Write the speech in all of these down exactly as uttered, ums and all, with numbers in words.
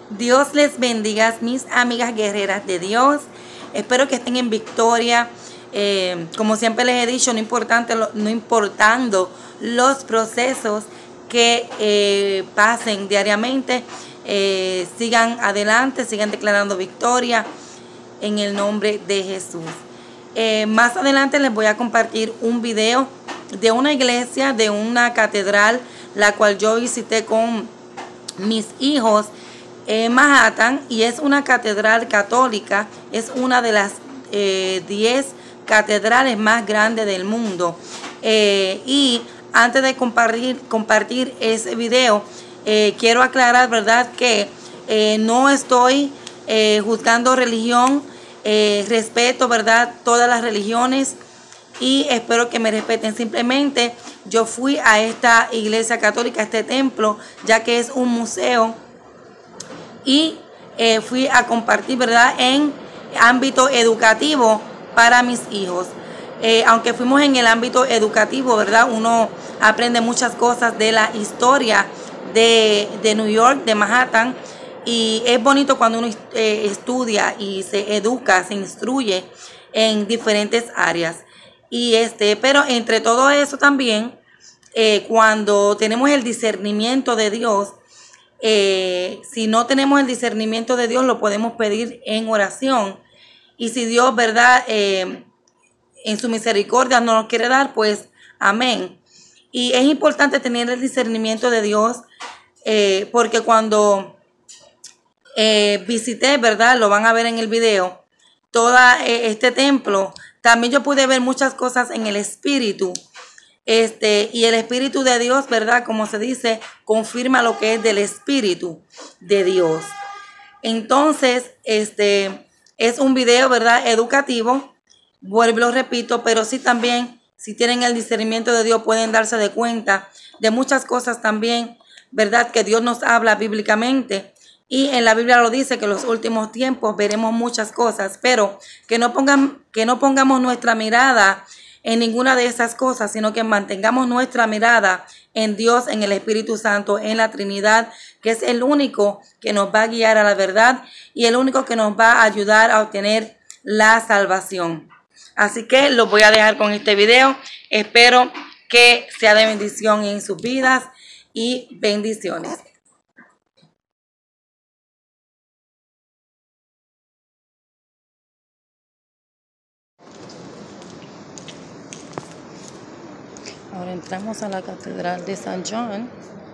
Dios les bendiga, mis amigas guerreras de Dios. Espero que estén en victoria. Eh, como siempre les he dicho, no, importante, no importando los procesos que eh, pasen diariamente, eh, sigan adelante, sigan declarando victoria en el nombre de Jesús. Eh, más adelante les voy a compartir un video de una iglesia, de una catedral, la cual yo visité con mis hijos en Manhattan, y es una catedral católica, es una de las eh, diez catedrales más grandes del mundo. Eh, y antes de compartir, compartir ese video, eh, quiero aclarar, ¿verdad?, que eh, no estoy eh, juzgando religión, eh, respeto, ¿verdad?, todas las religiones, y espero que me respeten. Simplemente yo fui a esta iglesia católica, a este templo, ya que es un museo, y eh, fui a compartir, ¿verdad?, en ámbito educativo para mis hijos. Eh, aunque fuimos en el ámbito educativo, ¿verdad?, uno aprende muchas cosas de la historia de, de New York, de Manhattan, y es bonito cuando uno eh, estudia y se educa, se instruye en diferentes áreas. Y este, pero entre todo eso también, eh, cuando tenemos el discernimiento de Dios, eh, si no tenemos el discernimiento de Dios, lo podemos pedir en oración. Y si Dios, ¿verdad?, eh, en su misericordia nos lo quiere dar, pues amén. Y es importante tener el discernimiento de Dios, eh, porque cuando eh, visité, ¿verdad?, lo van a ver en el video, todo eh, este templo, también yo pude ver muchas cosas en el espíritu. Este, y el Espíritu de Dios, ¿verdad?, como se dice, confirma lo que es del Espíritu de Dios. Entonces, este, es un video, ¿verdad?, educativo. Vuelvo, lo repito, pero sí también, si tienen el discernimiento de Dios, pueden darse de cuenta de muchas cosas también, ¿verdad?, que Dios nos habla bíblicamente. Y en la Biblia lo dice que en los últimos tiempos veremos muchas cosas, pero que no pongan, que no pongamos nuestra mirada en ninguna de esas cosas, sino que mantengamos nuestra mirada en Dios, en el Espíritu Santo, en la Trinidad, que es el único que nos va a guiar a la verdad y el único que nos va a ayudar a obtener la salvación. Así que los voy a dejar con este video. Espero que sea de bendición en sus vidas y bendiciones. Ahora entramos a la Catedral de San John.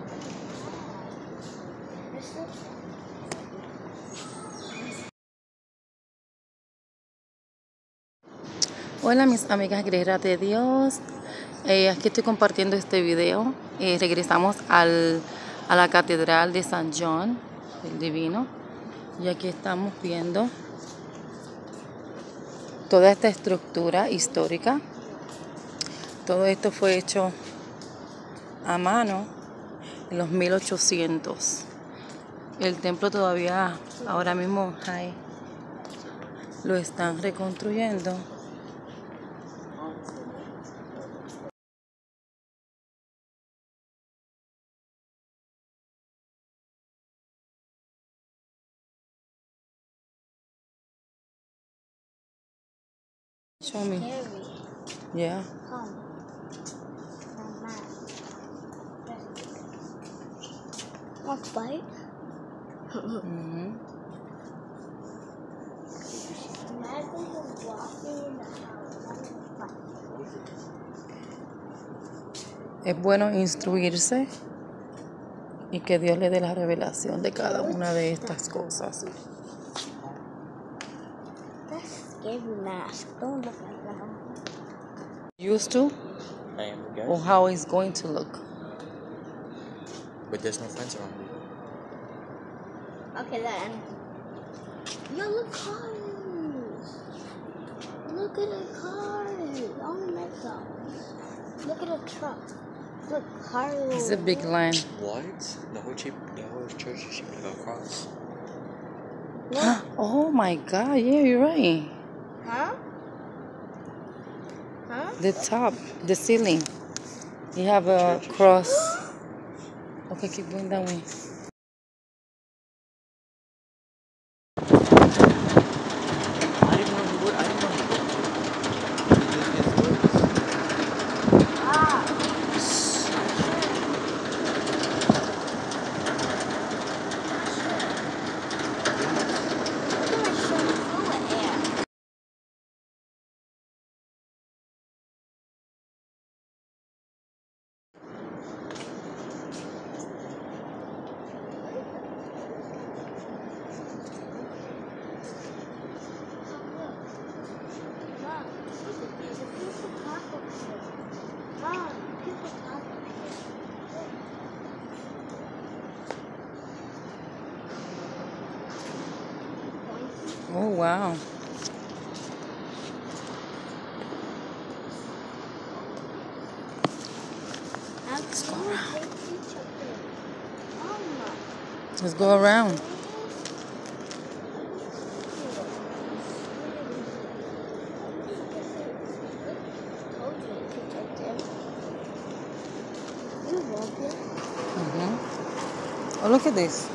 Hola mis amigas guerreras de Dios, eh, aquí estoy compartiendo este video. Eh, regresamos al, a la Catedral de San John, el Divino, y aquí estamos viendo toda esta estructura histórica. Todo esto fue hecho a mano en los mil ochocientos. El templo todavía, ahora mismo, hay, lo están reconstruyendo. Show me. Yeah. Want to bite? Mm-hmm. Imagine him walking in the house. Es bueno instruirse y que Dios le dé la revelación de cada una de estas cosas. That's a scary mask. Don't look like that. Used to? I am, guys. Or how it's going to look? But there's no friends around me. Okay, then. No, look, cars. Look at the cars. On the next one. Look at the truck. Look, cars. It's a big line. What? The whole cheap, the whole church is shaped like a cross. Oh my God, yeah, you're right. Huh? Huh? The top, the ceiling. You have a cross. Okay, keep going that way. Oh, wow. Let's go around. Mama. Let's go around. Mm-hmm. Oh, look at this.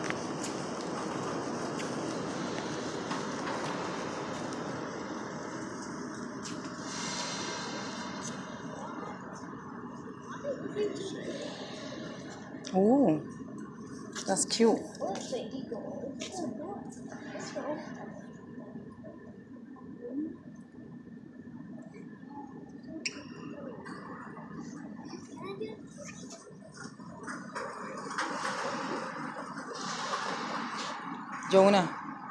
Oh, that's cute. Jonah.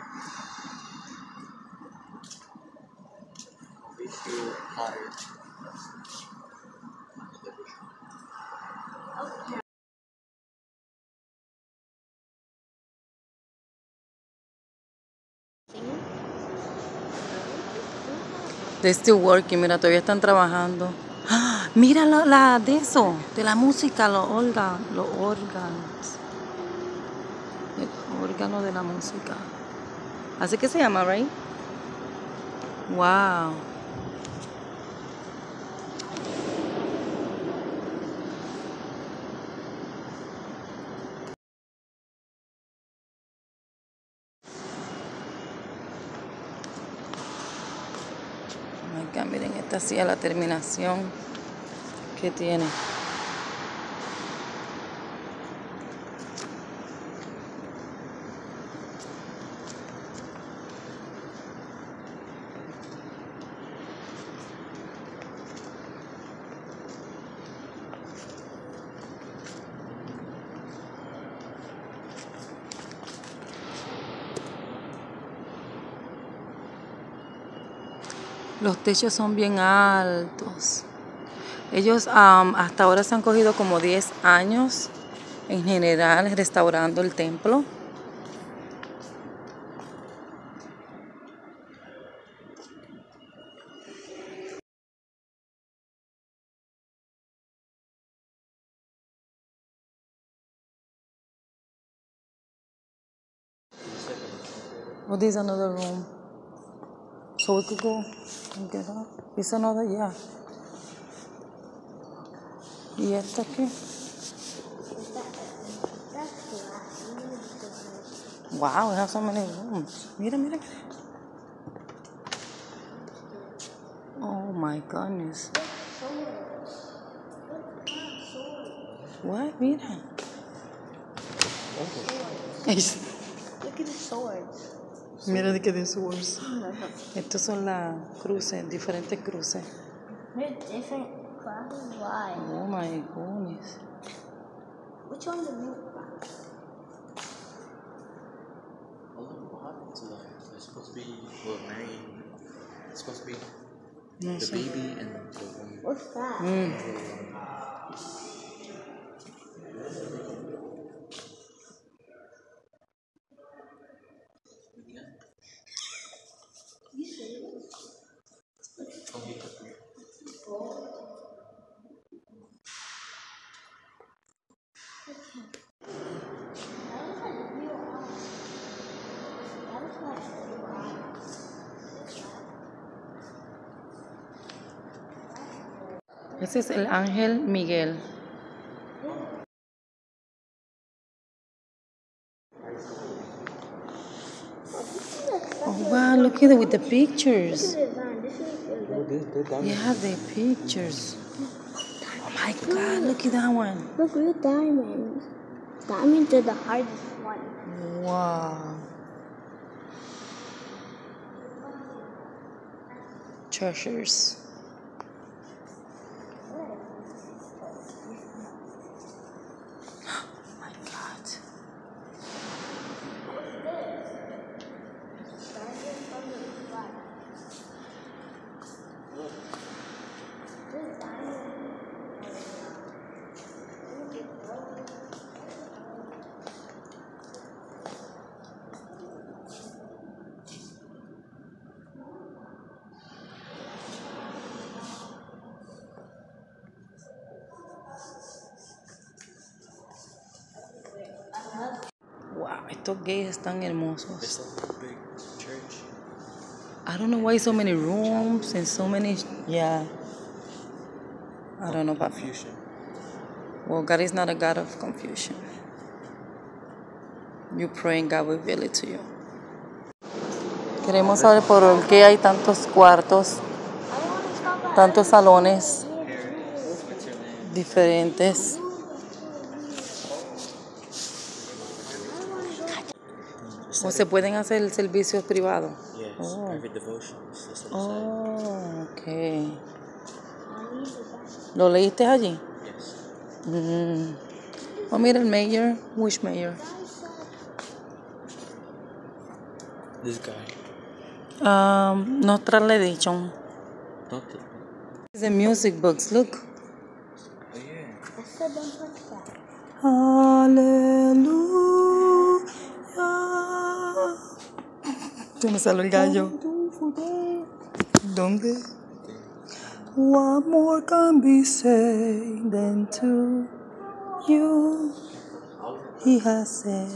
We feel tired. They're still working, mira, todavía están trabajando. ¡Ah! Mira la, la de eso, de la música, los órganos, los órganos. El órgano de la música. Así que se llama, right? Wow. Acá miren, esta sí es la terminación que tiene. Los techos son bien altos. Ellos um, hasta ahora se han cogido como diez años en general restaurando el templo. Oh, there's another room. So we could go and get up. It's another, yeah. ¿Y esta qué? Wow, we have so many rooms. Mira, mira, mira. Oh my goodness. What? Mira. Look at the swords. Mira de qué de swords. Estos son las cruces, diferentes cruces. They're different crosses. Why? Oh my goodness. Which one's the new cross? Oh, look, what happened to them? They're supposed to be, well, marrying. It's supposed to be No the sé. baby and the woman. What's that? Mm. Ese es el ángel Miguel. Oh wow, look at it with the pictures. Yeah, the pictures. Oh my god, look at that one. Look, real diamonds. Diamonds are the hardest one. Wow. Treasures. Oh my god. Estos gays están hermosos. It's like a big church. I don't know why so many rooms and so many. Yeah. I don't know about. Confusion. Well, God is not a God of confusion. You pray and God will reveal it to you. Queremos saber por qué hay tantos cuartos, tantos salones diferentes. ¿O se pueden hacer servicios privados? Yes, Oh. private devotions. That's what it Oh, okay. ¿Lo leíste allí? said. Yes. Mm. Oh, mira el mayor. Which mayor? This guy. Um, no translation. Not the. The music books. Look. Oh yeah. I said don't touch that. Aleluya. Se me salió el gallo. ¿Dónde? What more can be said than to you? He has said.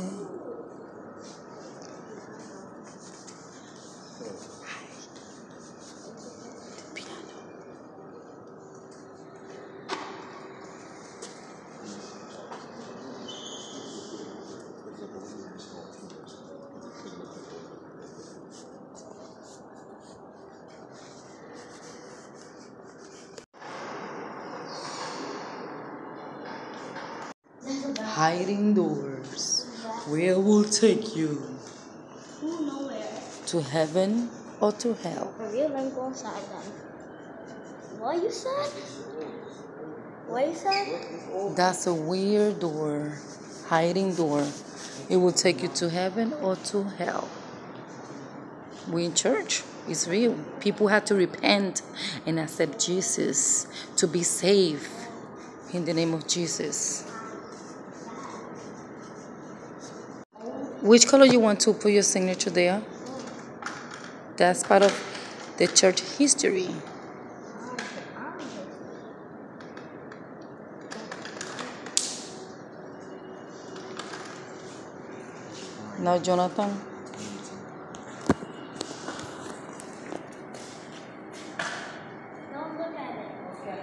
Hiding doors. Where will take you? Who nowhere. To heaven or to hell? For real, let me go inside then. What you said? What you said? That's a weird door. Hiding door. It will take you to heaven or to hell. We in church. It's real. People have to repent and accept Jesus to be saved in the name of Jesus. Which color you want to put your signature there? That's part of the church history. Now, Jonathan. Don't look at it.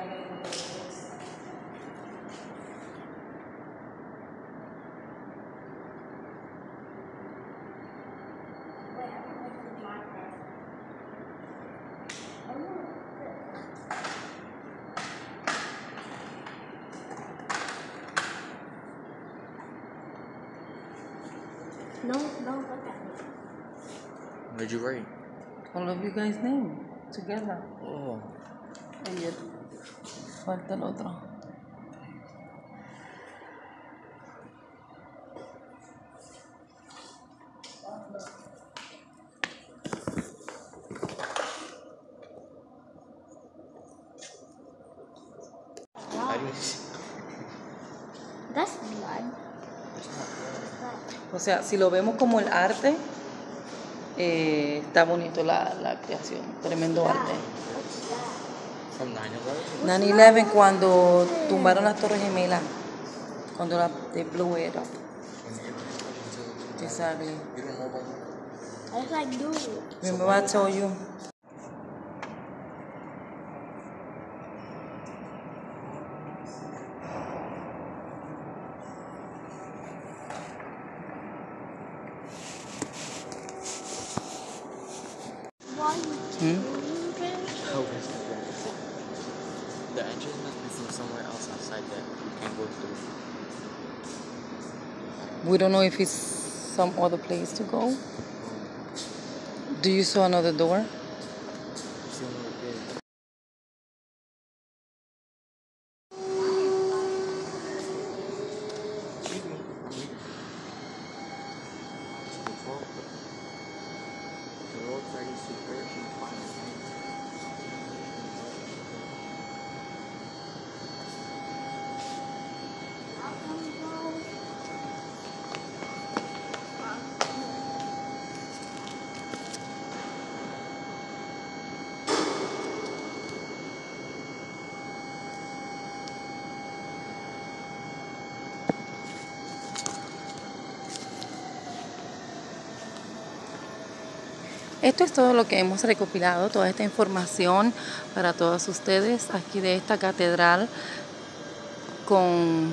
No, no, look at me. What'd you write? All of you guys' name together. Oh. Y el- falta el otro. I didn't see. That's blood. O sea, si lo vemos como el arte, eh, está bonito la, la creación. Tremendo arte. From nine eleven? nueve once, cuando tumbaron las Torres Gemelas. Cuando la, they blew it up. Exactly. You don't know about that? I was like, dude. Remember I told you? Why you Hmm? How is that? The entrance must be from somewhere else outside that we can't go through. We don't know if it's some other place to go. Do you saw another door? See another gate. Excuse me. I'm here. It's the twelfth. The road thirty super fine. Esto es todo lo que hemos recopilado, toda esta información para todos ustedes aquí de esta catedral con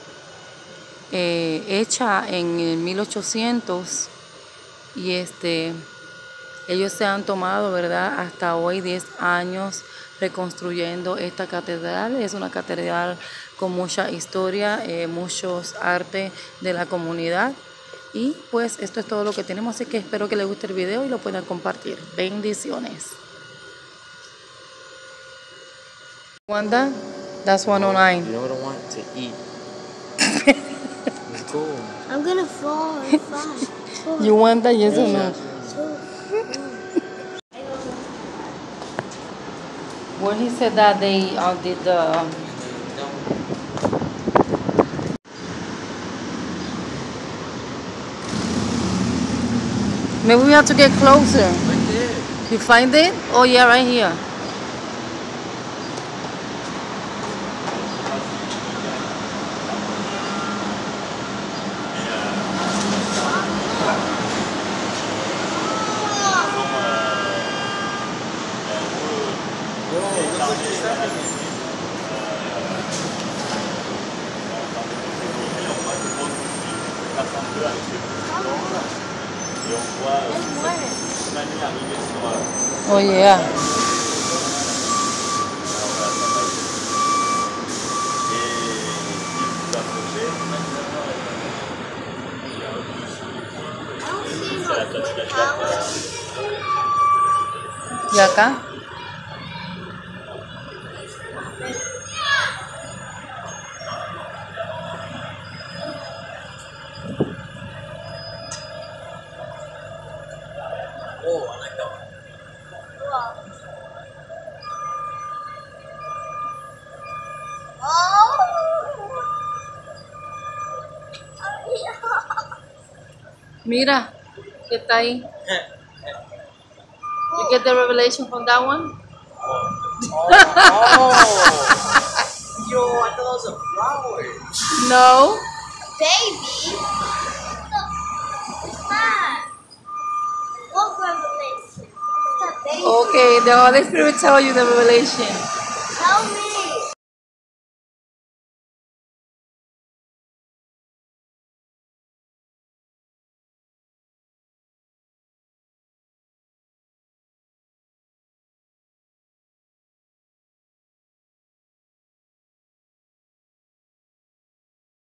eh, hecha en el mil ochocientos, y este ellos se han tomado, ¿verdad?, hasta hoy diez años reconstruyendo esta catedral. Es una catedral con mucha historia, eh, muchos arte de la comunidad. Y pues esto es todo lo que tenemos, así que espero que les guste el video y lo puedan compartir. Bendiciones. Wanda, that's one oh nine. You know what I want to eat? Let's go. I'm gonna fall. Five, four, You want that, yes or no? two, Well, he said that they uh, did the... Um, maybe we have to get closer. Right there. You find it? Oh yeah, right here. Oh yeah. ¿Y acá? Oh, I like that one. Mira, ¿qué está ahí? You get the revelation from that one? Oh. Yo, I thought that was a flower. No. baby. What's that? What revelation? What's that baby? Okay, the Holy Spirit tell you the revelation.